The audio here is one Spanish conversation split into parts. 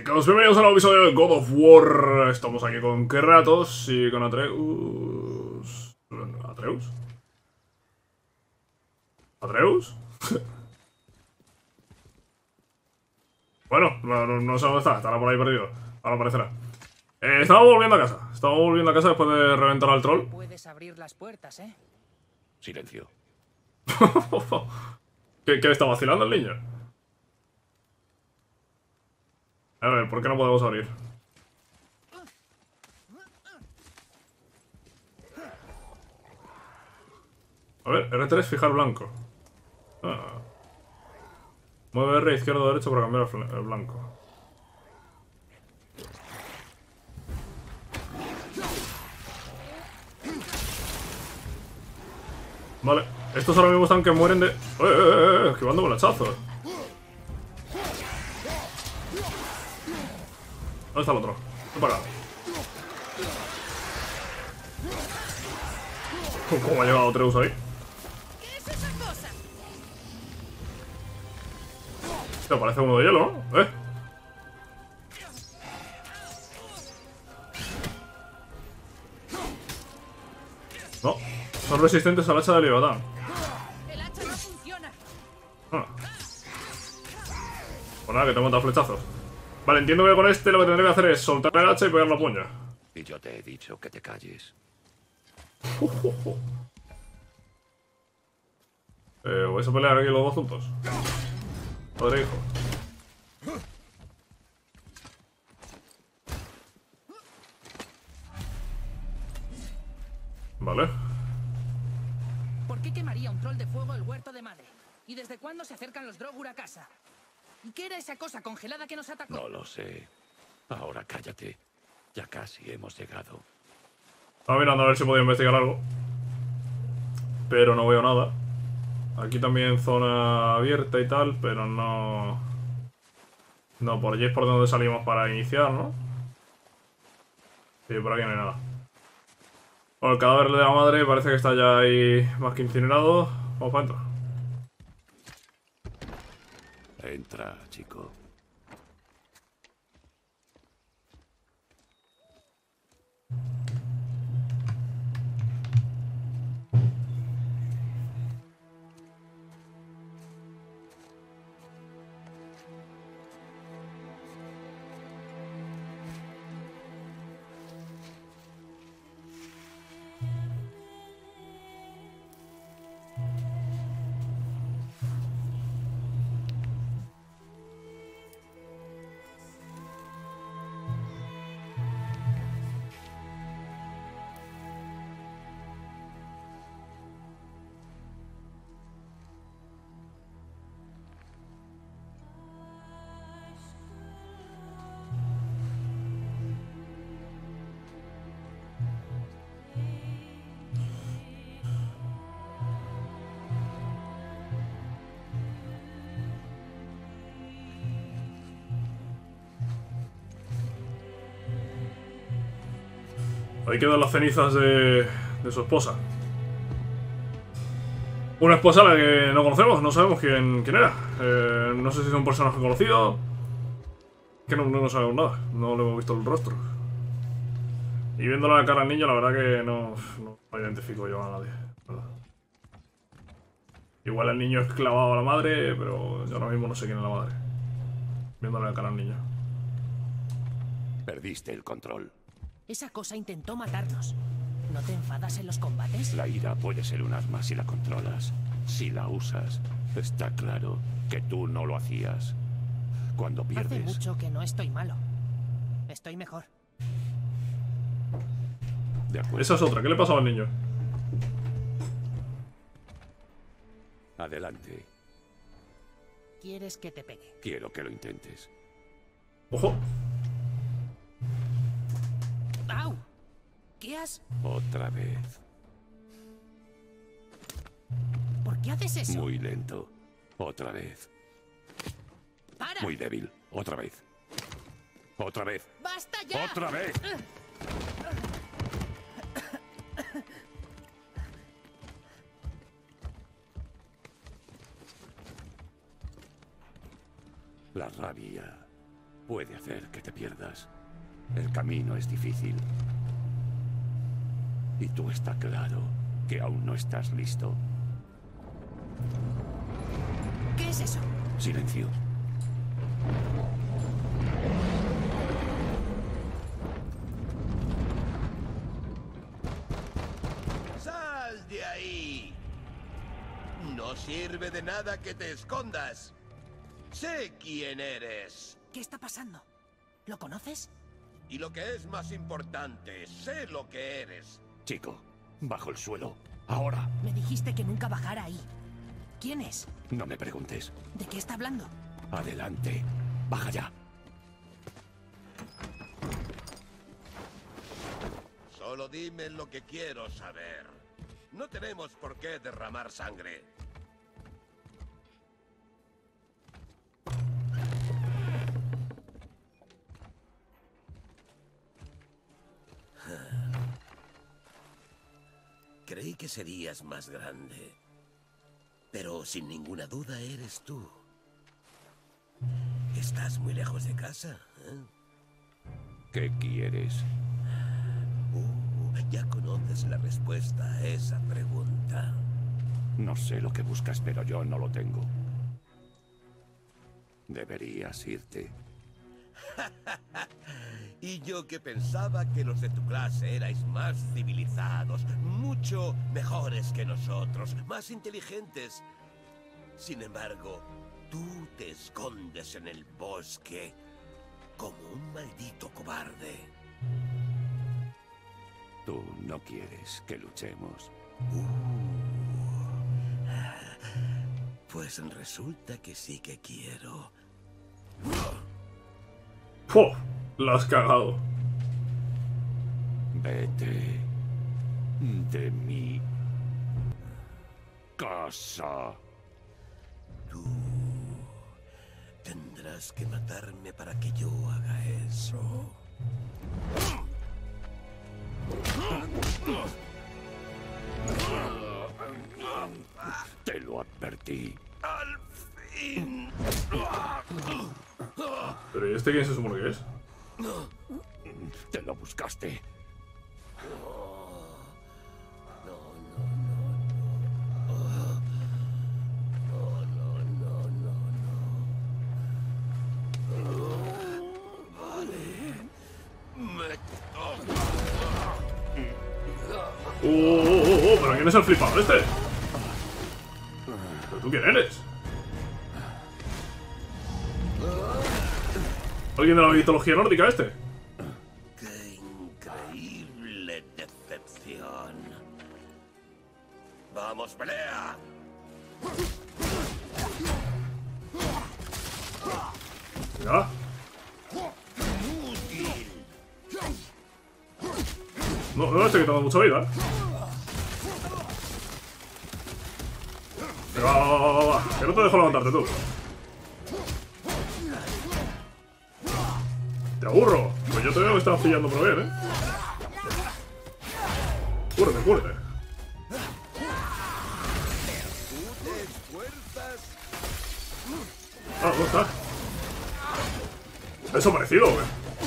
chicos, bienvenidos a un nuevo episodio de God of War. Estamos aquí con Kratos y con Atreus. ¿Atreus? ¿Atreus? Bueno, no sé dónde está, estará por ahí perdido. Ahora aparecerá. Estamos volviendo a casa. Estamos volviendo a casa después de reventar al troll. Puedes abrir las puertas, ¿eh? Silencio. ¿Qué le está vacilando el niño? A ver, ¿por qué no podemos abrir? A ver, R3, fijar blanco. Ah. Mueve R izquierdo o derecho para cambiar el blanco. Vale, estos ahora mismo están que mueren de... esquivando con hachazos. ¿Dónde está el otro? Ven para acá. ¿Cómo ha llegado Atreus ahí? ¿Qué es esa cosa? Hostia, parece uno de hielo, ¿no? No, son resistentes al hacha de Leviatán. El hacha no funciona. Ah. Pues nada, que te monta flechazos. Vale, entiendo que con este lo que tendré que hacer es soltar el hacha y pegar la puña. Y yo te he dicho que te calles. ¿Vais a pelear aquí los dos juntos? Padre e hijo. Vale. ¿Por qué quemaría un troll de fuego el huerto de madre? ¿Y desde cuándo se acercan los Drogur a casa? ¿Y qué era esa cosa congelada que nos atacó? No lo sé. Ahora cállate. Ya casi hemos llegado. Estaba mirando a ver si podía investigar algo. Pero no veo nada. Aquí también zona abierta y tal, pero no... No, por allí es por donde salimos para iniciar, ¿no? Sí, por aquí no hay nada. Bueno, el cadáver de la madre parece que está ya ahí más que incinerado. Vamos para adentro. Entra, chico. Ahí quedan las cenizas de su esposa. Una esposa a la que no conocemos, no sabemos quién era. No sé si es un personaje conocido. Que no sabemos nada, no le hemos visto el rostro. Y viendo la cara al niño, la verdad que no identifico yo a nadie, ¿verdad? Igual el niño es clavado a la madre, pero yo ahora mismo no sé quién es la madre. Viéndole la cara al niño. Perdiste el control. Esa cosa intentó matarnos. ¿No te enfadas en los combates? La ira puede ser un arma si la controlas. Si la usas, está claro que tú no lo hacías. Cuando Hace pierdes... mucho que no estoy malo. Estoy mejor. De acuerdo. Esa es otra, ¿qué le pasaba al niño? Adelante. ¿Quieres que te pegue? Quiero que lo intentes. ¡Ojo! ¡Au! ¿Qué has...? Otra vez. ¿Por qué haces eso? Muy lento. Otra vez. ¡Para! Muy débil. Otra vez. Otra vez. ¡Basta ya! ¡Otra vez! La rabia puede hacer que te pierdas. El camino es difícil. Y tú está claro que aún no estás listo. ¿Qué es eso? Silencio. ¡Sal de ahí! No sirve de nada que te escondas. Sé quién eres. ¿Qué está pasando? ¿Lo conoces? Y lo que es más importante, sé lo que eres. Chico, bajo el suelo. Ahora. Me dijiste que nunca bajara ahí. ¿Quién es? No me preguntes. ¿De qué está hablando? Adelante. Baja ya. Solo dime lo que quiero saber. No tenemos por qué derramar sangre. Creí que serías más grande. Pero sin ninguna duda eres tú. ¿Estás muy lejos de casa? ¿Qué quieres? Ya conoces la respuesta a esa pregunta. No sé lo que buscas, pero yo no lo tengo. Deberías irte. Y yo que pensaba que los de tu clase erais más civilizados, mucho mejores que nosotros, más inteligentes. Sin embargo, tú te escondes en el bosque como un maldito cobarde. Tú no quieres que luchemos. Pues resulta que sí que quiero. ¡Puf! La has cagado. Vete de mi casa. Tú tendrás que matarme para que yo haga eso. Te lo advertí. ¡Al fin! ¿Pero y este quién se supone que es? Te lo buscaste. ¿Pero quién es el flipado este? ¿Pero tú quién eres? ¿Alguien de la mitología nórdica este? ¡Qué increíble decepción! ¡Vamos, pelea! Venga. No, no estoy quitando mucha vida. Venga, va. Que no te dejo levantarte tú. Te aburro. Pues yo te veo que estás pillando por bien, ¿eh? Cúrete, cúrete. Ah, ¿dónde está? ¿Ha desaparecido, güey?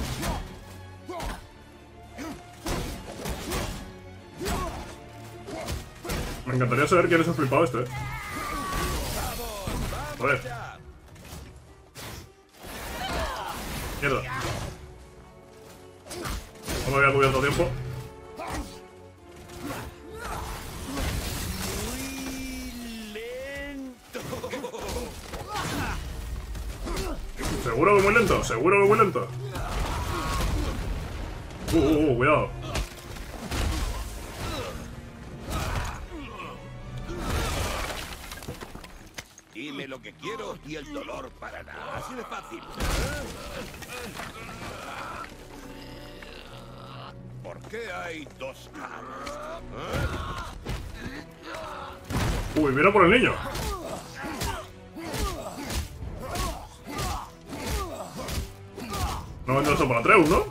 Me encantaría saber quién es el flipado este, ¿eh? A ver. Mierda. No me había cubierto a tiempo. Seguro que muy lento, seguro que muy lento. Cuidado. Dime lo que quiero y el dolor parará. Así de fácil. ¿Por qué hay dos caras? Uy, mira por el niño. No vendrá eso para Atreus, ¿no?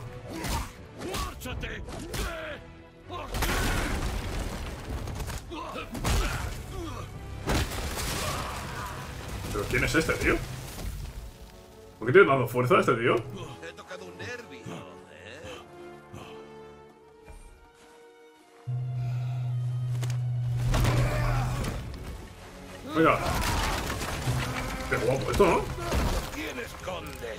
¿Pero quién es este, tío? ¿Por qué tiene dando fuerza a este tío? Venga. Qué guapo esto, ¿no? ¿Quién esconde?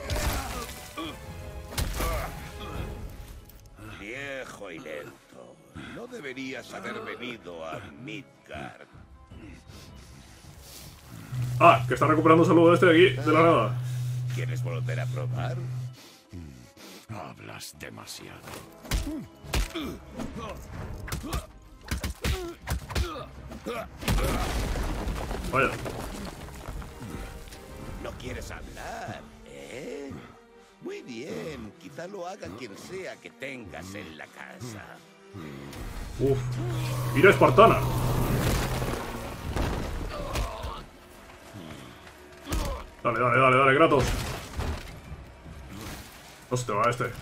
Viejo y lento. No deberías haber venido a Midgard. Ah, que está recuperando salud este de aquí, de la nada. ¿Quieres volver a probar? Hablas demasiado. Vaya. ¿No quieres hablar, eh? Muy bien, quizá lo haga quien sea que tengas en la casa. Uf. Ira espartana. Dale, dale, dale, dale, Kratos. Hostia, va este.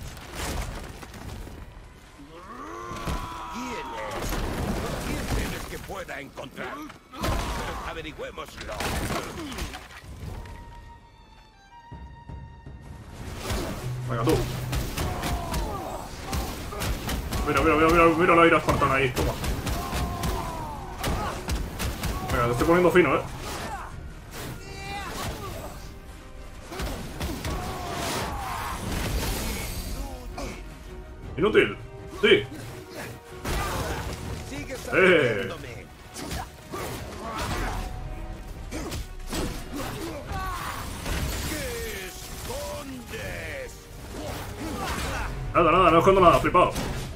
¿Quién es? ¿Quién tienes que pueda encontrar? Averigüémoslo. Venga, tú. Mira, mira, mira, mira, mira la ira espartana ahí, toma. Venga, te estoy poniendo fino, Inútil. Sí. Sigues atrayéndome. ¿Qué escondes? Nada, nada, no escondo nada, flipado.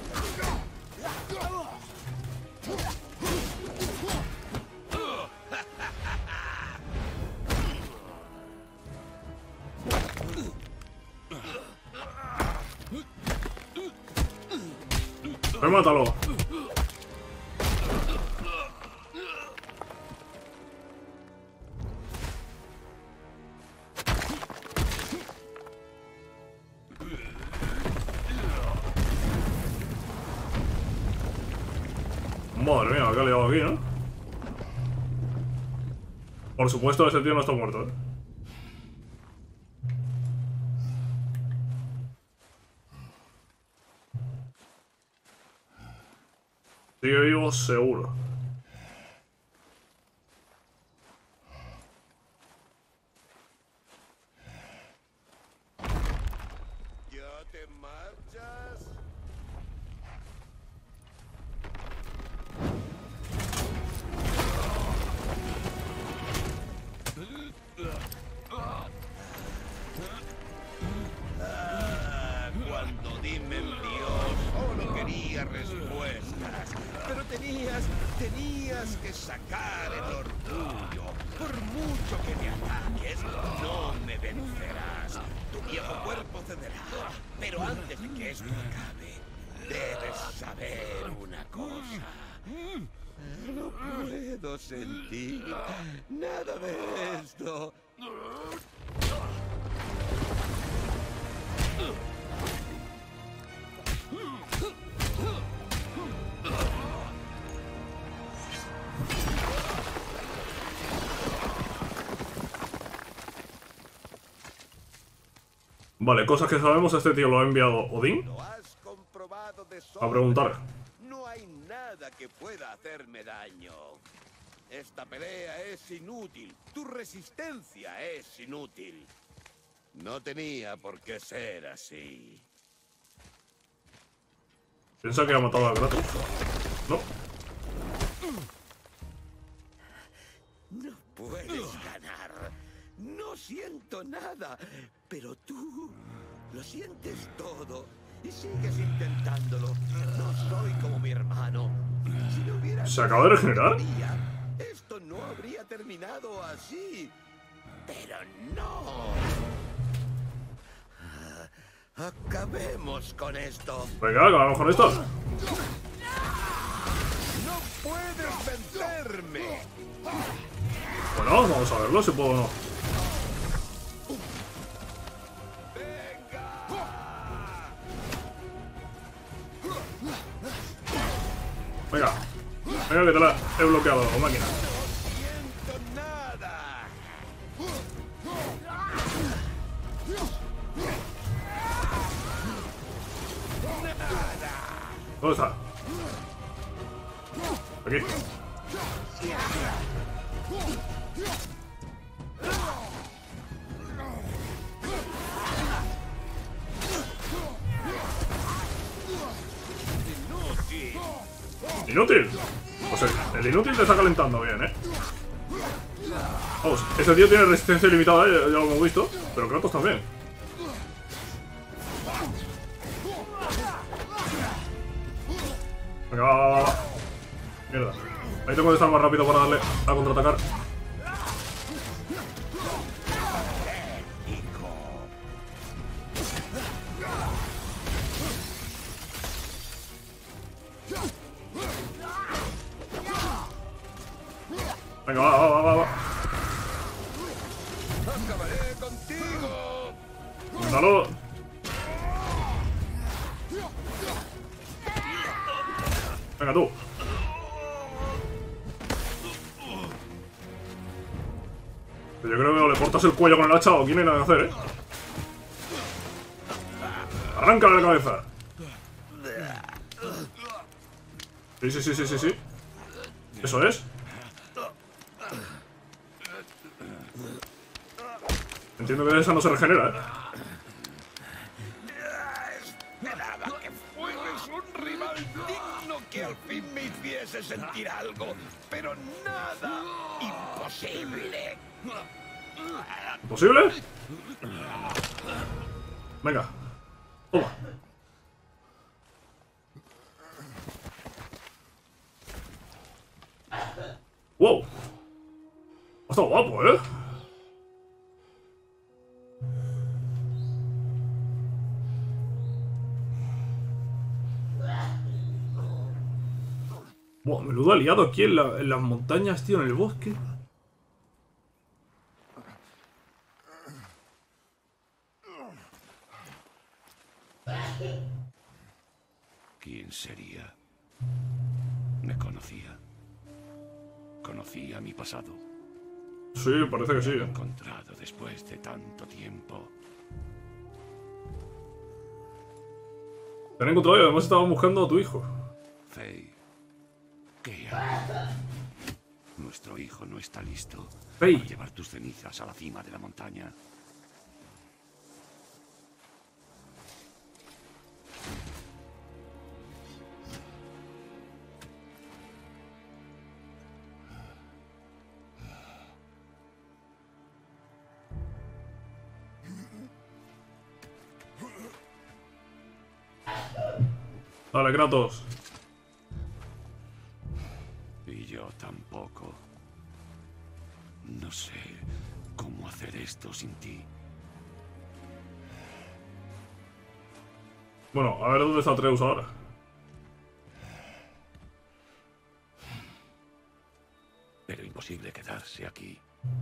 Remátalo. Madre mía, ¿qué ha liado aquí, no? Por supuesto, ese tío no está muerto, Sigue vivo, seguro. ¿Ya te marchas? Cuando Odín me envió, solo quería respuestas. Pero tenías que sacar el orgullo. Por mucho que me ataques, no me vencerás. Tu viejo cuerpo cederá. Pero antes de que esto acabe, debes saber una cosa. No puedo sentir nada de esto. Vale, cosas que sabemos, este tío lo ha enviado Odín Lo has comprobado de sobra. a preguntar. No hay nada que pueda hacerme daño. Esta pelea es inútil. Tu resistencia es inútil. No tenía por qué ser así. Piensa que ha matado a Kratos. No. No puedes ganar. No siento nada. Pero tú lo sientes todo. Y sigues intentándolo. No soy como mi hermano. Si no hubiera ¿Se acaba de regenerar? esto no habría terminado así. Pero no. Acabemos con esto. Venga, acabamos con esto. No puedes vencerme. Bueno, vamos a verlo si puedo o no. Venga. Venga que te la he bloqueado, máquina. No siento nada. ¿Dónde está? Aquí. ¡Inútil! Pues el inútil te está calentando bien, ¿eh? Vamos, ese tío tiene resistencia ilimitada, ya lo hemos visto. Pero Kratos también. Venga, va. Mierda. Ahí tengo que estar más rápido para darle a contraatacar. Venga, va. ¡Acabaré contigo! ¡Dalo! Venga, tú. Yo creo que le cortas el cuello con el hacha o aquí no hay nada que hacer, ¿eh? ¡Arráncale la cabeza! Sí. Eso es. Entiendo que esa no se regenera, ¿eh? Esperaba que fueras un rival digno que al fin me hiciese sentir algo, pero nada. Imposible. ¿Imposible? Venga. Toma. ¡Wow! Ha estado guapo, ¿eh? Buah, menudo aliado aquí en las montañas, tío, en el bosque. ¿Quién sería? Me conocía. Conocía mi pasado. Sí, parece que sí. Encontrado después de tanto tiempo. Te han encontrado y además estaban buscando a tu hijo. Faye, ¿qué hay? Nuestro hijo no está listo Faye. para llevar tus cenizas a la cima de la montaña. Dale, Kratos. Y yo tampoco. No sé cómo hacer esto sin ti. Bueno, a ver dónde está Atreus ahora. Pero imposible quedarse aquí.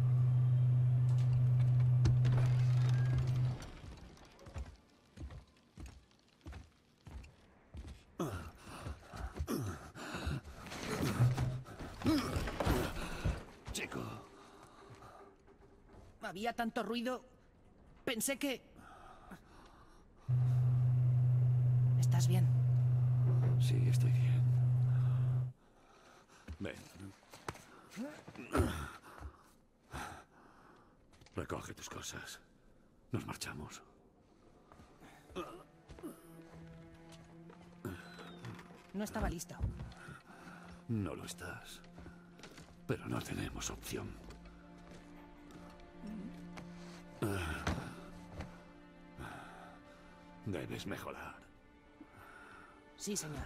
Chico. Había tanto ruido. Pensé que... ¿Estás bien? Sí, estoy bien. Ven. Recoge tus cosas. Nos marchamos. No estaba listo. No lo estás. Pero no tenemos opción. Debes mejorar. Sí, señor.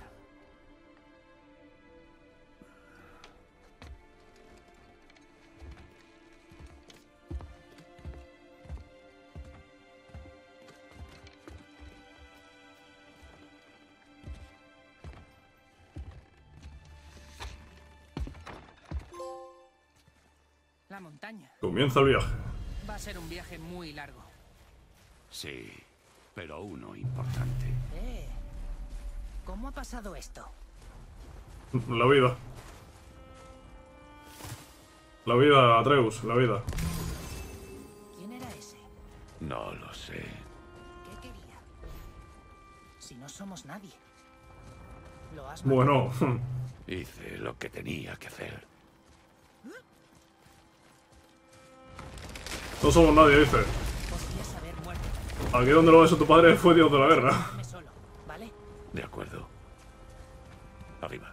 La montaña. Comienza el viaje. Va a ser un viaje muy largo. Sí, pero uno importante. ¿Cómo ha pasado esto? La vida. La vida, Atreus, la vida. ¿Quién era ese? No lo sé. ¿Qué quería? Si no somos nadie. Lo has matado. Bueno, Hice lo que tenía que hacer. No somos nadie, dice. Podrías haber muerto. Aquí donde lo ves a tu padre fue Dios de la guerra. Déjame solo, ¿vale? De acuerdo. Arriba.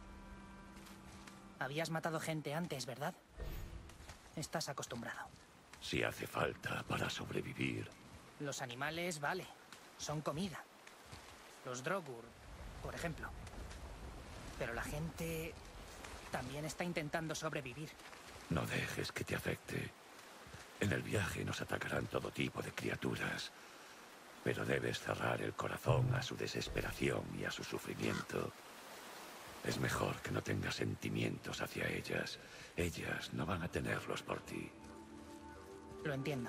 Habías matado gente antes, ¿verdad? Estás acostumbrado. Si hace falta para sobrevivir. Los animales, vale, son comida. Los Drogur, por ejemplo. Pero la gente también está intentando sobrevivir. No dejes que te afecte. En el viaje nos atacarán todo tipo de criaturas. Pero debes cerrar el corazón a su desesperación y a su sufrimiento. Es mejor que no tengas sentimientos hacia ellas. Ellas no van a tenerlos por ti. Lo entiendo.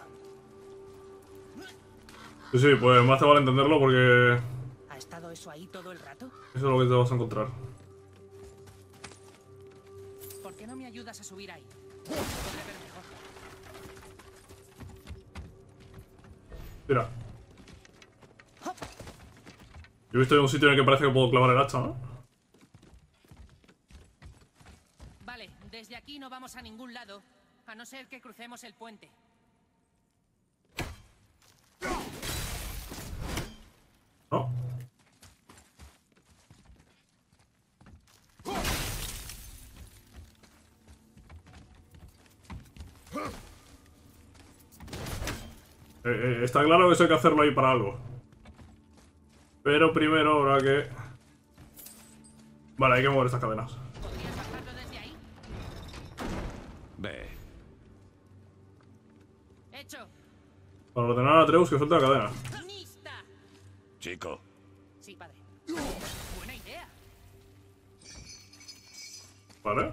Sí, sí, pues más te vale entenderlo porque ¿Ha estado eso ahí todo el rato? eso es lo que te vas a encontrar. ¿Por qué no me ayudas a subir ahí? Podré ver mejor. Mira. Yo he visto un sitio en el que parece que puedo clavar el hacha, ¿no? Vale, desde aquí no vamos a ningún lado, a no ser que crucemos el puente. No. Está claro que eso hay que hacerlo ahí para algo. Pero primero habrá que... Vale, hay que mover estas cadenas. ¿Podrías bajarlo desde ahí? Ve. ¡Hecho! Para ordenar a Atreus que suelte la cadena. ¡Nista! Chico. Sí, padre. Buena idea. Vale.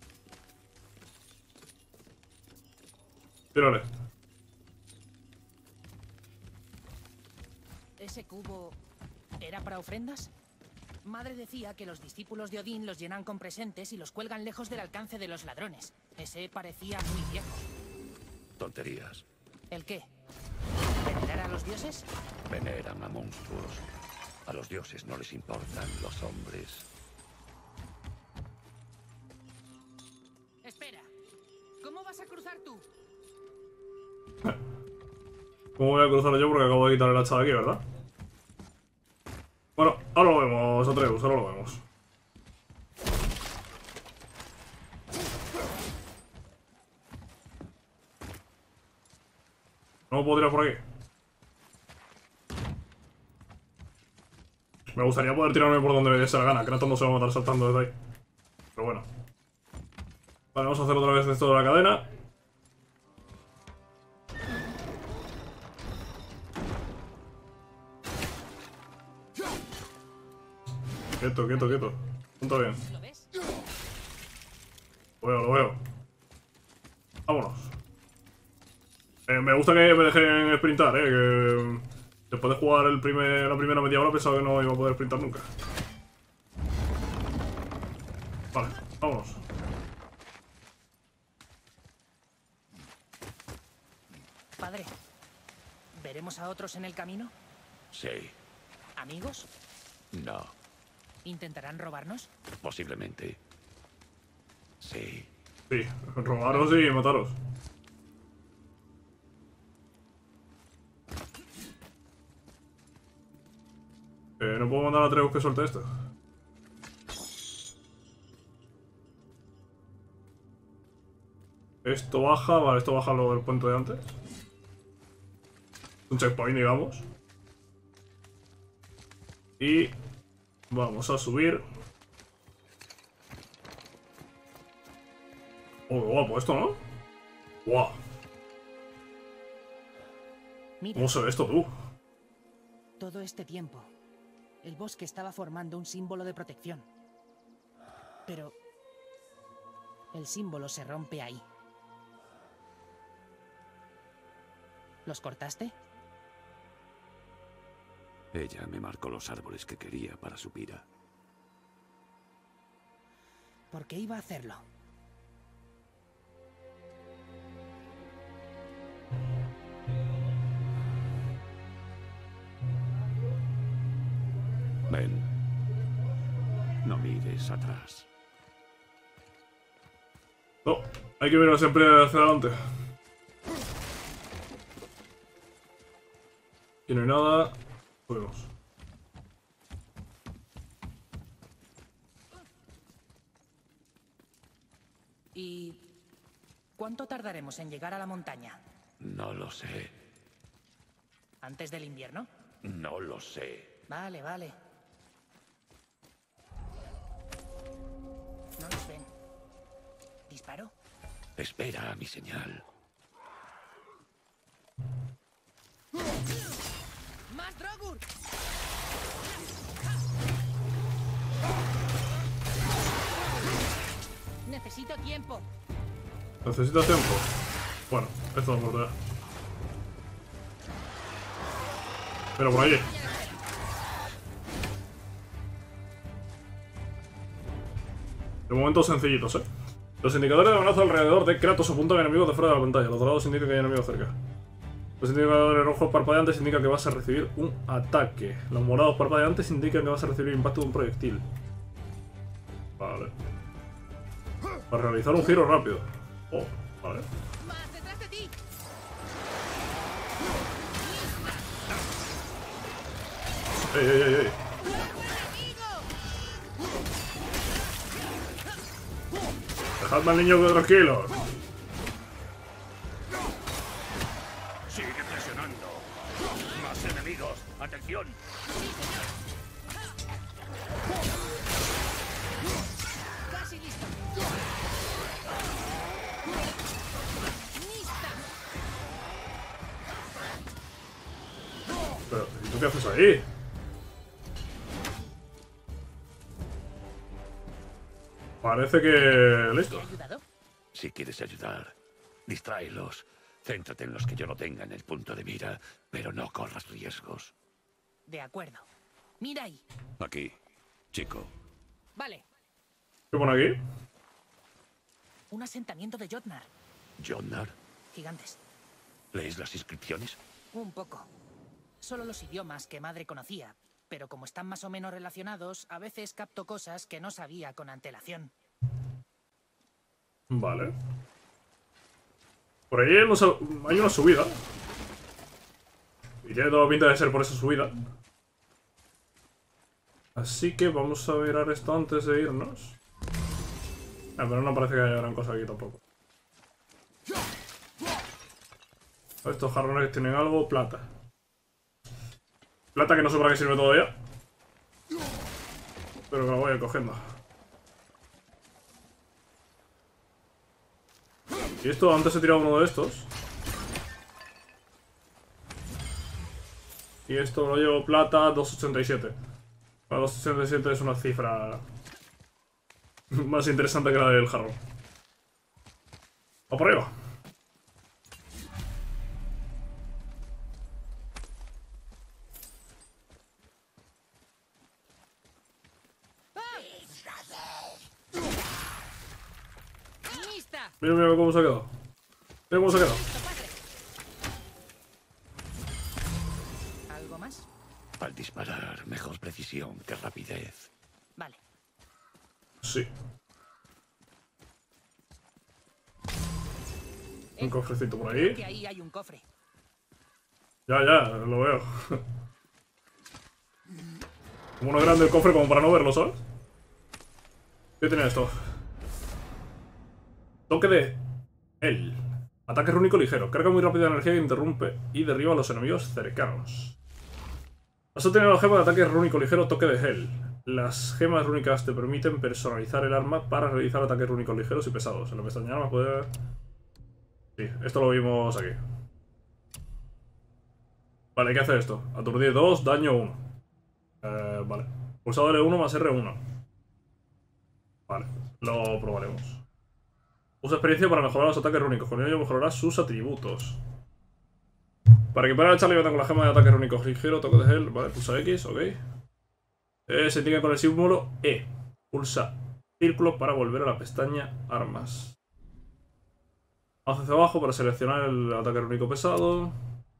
Tírale. ¿Ese cubo era para ofrendas? Madre decía que los discípulos de Odín los llenan con presentes y los cuelgan lejos del alcance de los ladrones. Ese parecía muy viejo. Tonterías. ¿El qué? ¿Venerar a los dioses? Veneran a monstruos. A los dioses no les importan los hombres. Espera. ¿Cómo vas a cruzar tú? ¿Cómo voy a cruzar yo? Porque acabo de quitar el hacha de aquí, ¿verdad? Bueno, ahora lo vemos, Atreus, ahora lo vemos. ¿No puedo tirar por aquí? Me gustaría poder tirarme por donde me diese la gana. Kratos no se va a matar saltando desde ahí. Pero bueno. Vale, vamos a hacer otra vez esto de la cadena. Quieto, quieto, quieto. Punto bien. ¿Lo ves? Lo veo. Vámonos. Me gusta que me dejen sprintar, que después de jugar la primera media hora pensaba que no iba a poder sprintar nunca. Vale, vámonos. Padre, ¿veremos a otros en el camino? Sí. ¿Amigos? No. ¿Intentarán robarnos? Posiblemente. Sí. Sí, robaros y mataros. No puedo mandar a Atreus que suelte esto. Esto baja, vale, esto baja lo del puente de antes. Un checkpoint, digamos. Y vamos a subir. Oh, qué guapo esto, ¿no? ¡Guau! Mira, ¿Cómo se ve esto, tú? todo este tiempo, el bosque estaba formando un símbolo de protección. Pero el símbolo se rompe ahí. ¿Los cortaste? Ella me marcó los árboles que quería para su pira. ¿Por qué iba a hacerlo? Ven. No mires atrás. No, hay que mirar siempre hacia adelante. Aquí no hay nada. Subimos. ¿Y cuánto tardaremos en llegar a la montaña? No lo sé. ¿Antes del invierno? No lo sé. Vale, vale. No nos ven. ¿Disparo? Espera a mi señal. ¡Más Drogur! Necesito tiempo. Necesito tiempo. Bueno, esto no importa. Pero por allí. De momento sencillitos, ¿eh? Los indicadores de amenaza alrededor de Kratos apuntan a enemigos de fuera de la pantalla. Los dorados indican que hay enemigos cerca. Los indicadores rojos parpadeantes indican que vas a recibir un ataque. Los morados parpadeantes indican que vas a recibir el impacto de un proyectil. Vale. Para realizar un giro rápido. Oh, vale. ¡Más detrás de ti! ¡Ey, ey, ey, ey! ¡Dejadme al niño tranquilo! Sigue presionando. Más enemigos. Atención. ¡Casi listo! ¡Lista! Pero, ¿y tú qué haces ahí? Parece que... listo. ¿Te he ayudado? Si quieres ayudar, distráelos. Céntrate en los que yo no tenga en el punto de mira, pero no corras riesgos. De acuerdo. Mira ahí. Aquí, chico. Vale. ¿Qué pone aquí? Un asentamiento de Jotnar. Jotnar, Gigantes. ¿lees las inscripciones? Un poco. Solo los idiomas que madre conocía, pero como están más o menos relacionados, a veces capto cosas que no sabía con antelación. Vale. Por ahí hay una subida. Y tiene toda la pinta de ser por esa subida. Así que vamos a mirar esto antes de irnos. Pero no parece que haya gran cosa aquí tampoco. Estos jarrones tienen algo. Plata. Plata que no sé para qué sirve todavía. Pero que la voy a ir cogiendo. Y esto, antes he tirado uno de estos. Y esto lo llevo plata 287. Para 287 es una cifra más interesante que la del jarrón. ¡Va por arriba! ¡Lista! Mira, mira cómo se ha quedado. Mira cómo se ha quedado. ¿Algo más? Al disparar, mejor precisión que rapidez. Vale. Sí. Un cofrecito por ahí. Que ahí hay un cofre. Ya, lo veo. Como uno grande el cofre como para no verlo, ¿sabes? ¿Qué tiene esto? Toque de él. Ataque rúnico ligero. Carga muy rápida de energía que interrumpe y derriba a los enemigos cercanos. Vas a tener la gema de ataque rúnico ligero Toque de Hell. Las gemas rúnicas te permiten personalizar el arma para realizar ataques rúnicos ligeros y pesados. En la pestaña de armas puede... Sí, esto lo vimos aquí. Vale, ¿qué hace esto? Aturdir 2, daño 1. Vale. Pulsado L1 más R1. Vale, lo probaremos. Usa experiencia para mejorar los ataques rúnicos. Con ello mejorará sus atributos. Para equipar al Charlie con la gema de ataque rúnico ligero, Toque de Hell. Vale, pulsa X, ok. Se indica con el símbolo E. Pulsa círculo para volver a la pestaña Armas. Hacia abajo para seleccionar el ataque rúnico pesado.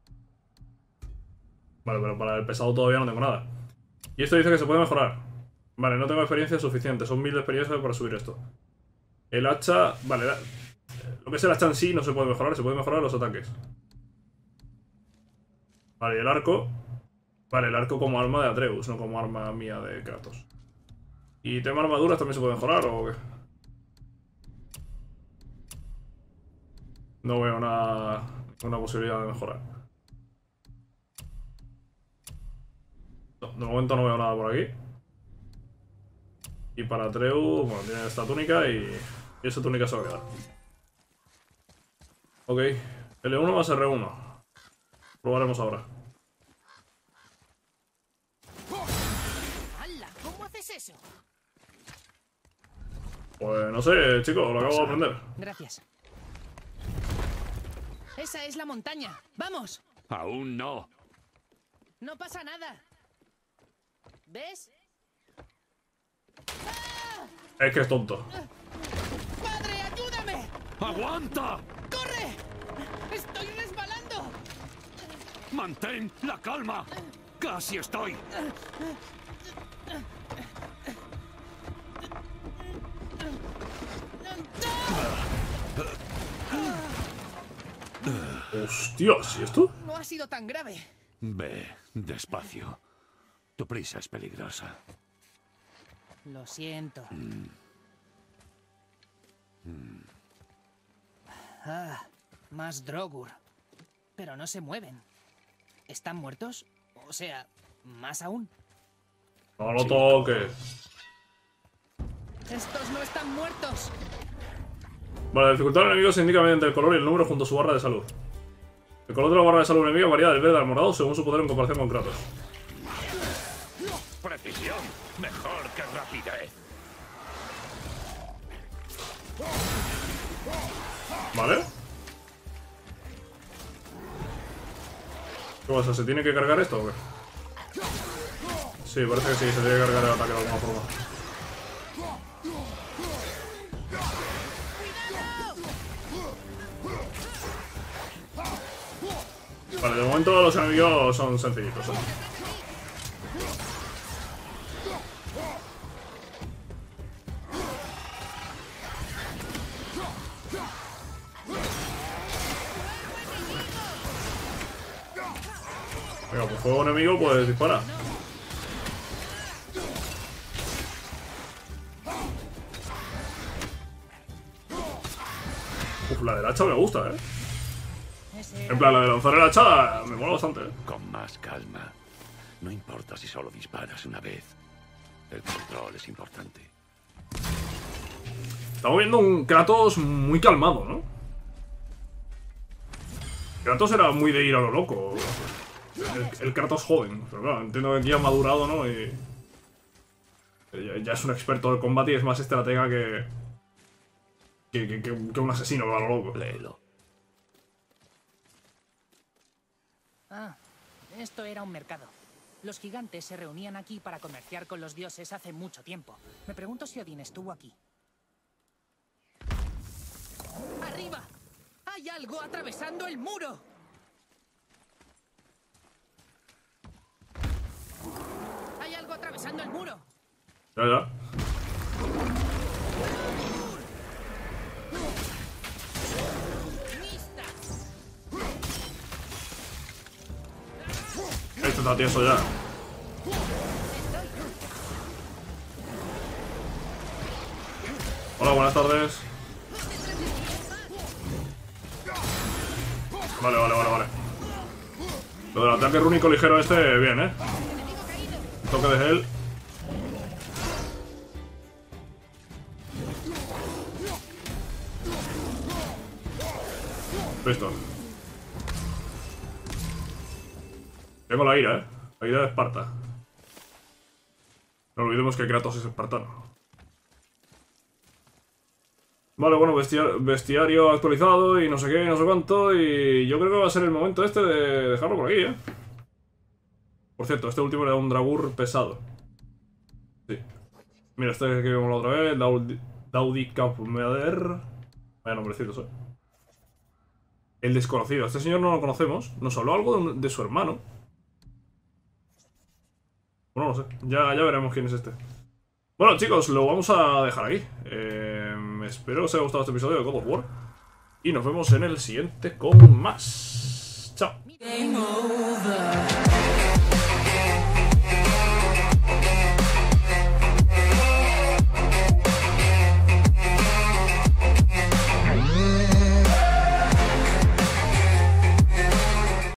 Vale, pero para el pesado todavía no tengo nada. Y esto dice que se puede mejorar. Vale, no tengo experiencia suficiente. Son 1000 de experiencia para subir esto. El hacha... Vale, lo que es el hacha en sí no se puede mejorar. Se puede mejorar los ataques. Vale, y el arco. Vale, el arco como arma de Atreus, no como arma mía de Kratos. ¿Y tema armaduras también se puede mejorar o qué? No veo una posibilidad de mejorar. No, de momento no veo nada por aquí. Y para Atreus, bueno, tiene esta túnica y esa túnica se va a quedar. Ok, L1 más R1. Probaremos ahora. ¡Hala! ¿Cómo haces eso? Pues no sé, chicos, lo acabo de aprender. Gracias. Esa es la montaña. ¡Vamos! Aún no. No pasa nada. ¿Ves? Es que es tonto. ¡Padre, ayúdame! ¡Aguanta! ¡Corre! ¡Estoy resbalando! ¡Mantén la calma! ¡Casi estoy! Hostias, ¿y esto? No ha sido tan grave. Ve, despacio. Tu prisa es peligrosa. Lo siento. Ah, más Drogur. Pero no se mueven. ¿Están muertos? O sea, más aún. No lo toques. ¡Estos no están muertos! Vale, la dificultad del enemigo se indica mediante el color y el número junto a su barra de salud. El color de la barra de salud enemiga varía del verde al morado según su poder en comparación con Kratos. Precisión, mejor que rapidez. ¿Vale? ¿Qué pasa? ¿Se tiene que cargar esto o qué? Sí, parece que sí, se tiene que cargar el ataque de alguna forma. Vale, de momento los enemigos son sencillitos, ¿eh? Venga, pues fuego enemigo, pues dispara. Uf, la del hacha me gusta, ¿eh? En plan, la de lanzar el hacha me mola bastante, ¿eh? Con más calma. No importa si solo disparas una vez. El control es importante. Estamos viendo un Kratos muy calmado, ¿no? Kratos era muy de ir a lo loco. El Kratos joven. Pero claro, entiendo que aquí ha madurado, ¿no? Y ya es un experto del combate y es más estratega que un asesino que va a lo loco. Léelo. Ah, esto era un mercado. Los gigantes se reunían aquí para comerciar con los dioses hace mucho tiempo. Me pregunto si Odín estuvo aquí. ¡Arriba! ¡Hay algo atravesando el muro! ¡Hay algo atravesando el muro! Ya, ya. Este está tieso ya. Hola, buenas tardes. Vale. Lo del ataque rúnico ligero este, bien, ¿eh? Toque de gel. Listo. Tengo la ira, ¿eh? La ira de Esparta. No olvidemos que Kratos es espartano. Vale, bueno, bestiario actualizado y no sé qué, no sé cuánto. Y yo creo que va a ser el momento este de dejarlo por aquí, ¿eh? Por cierto, este último era un Dragur pesado. Sí. Mira, este que vimos la otra vez, Daudi Kaupmeder. Vaya nombrecitos, ¿eh? El desconocido. Este señor no lo conocemos. Nos habló algo de su hermano. Bueno, no sé. Ya veremos quién es este. Bueno, chicos, lo vamos a dejar aquí. Espero que os haya gustado este episodio de God of War. Y nos vemos en el siguiente con más. Chao.